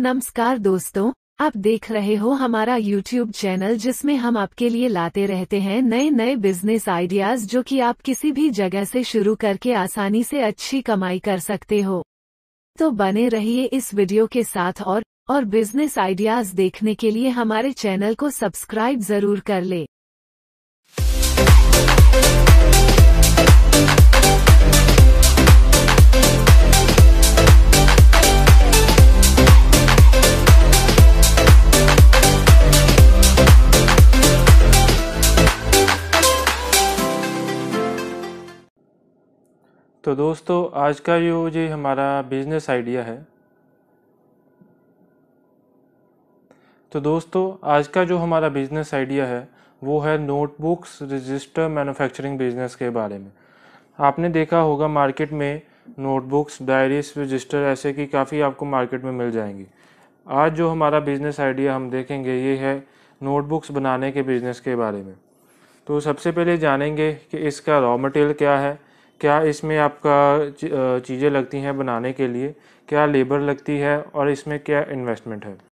नमस्कार दोस्तों, आप देख रहे हो हमारा YouTube चैनल जिसमें हम आपके लिए लाते रहते हैं नए नए बिजनेस आइडियाज जो कि आप किसी भी जगह से शुरू करके आसानी से अच्छी कमाई कर सकते हो। तो बने रहिए इस वीडियो के साथ और बिजनेस आइडियाज देखने के लिए हमारे चैनल को सब्सक्राइब जरूर कर ले। तो दोस्तों, आज का जो हमारा बिजनेस आइडिया है, तो दोस्तों आज का जो हमारा बिजनेस आइडिया है वो है नोटबुक्स रजिस्टर मैन्युफैक्चरिंग बिजनेस के बारे में। आपने देखा होगा मार्केट में नोटबुक्स, डायरीज, रजिस्टर ऐसे की काफ़ी आपको मार्केट में मिल जाएंगी। आज जो हमारा बिजनेस आइडिया हम देखेंगे ये है नोटबुक्स बनाने के बिजनेस के बारे में। तो सबसे पहले जानेंगे कि इसका रॉ मटेरियल क्या है, क्या इसमें आपका चीज़ें लगती हैं बनाने के लिए, क्या लेबर लगती है और इसमें क्या इन्वेस्टमेंट है।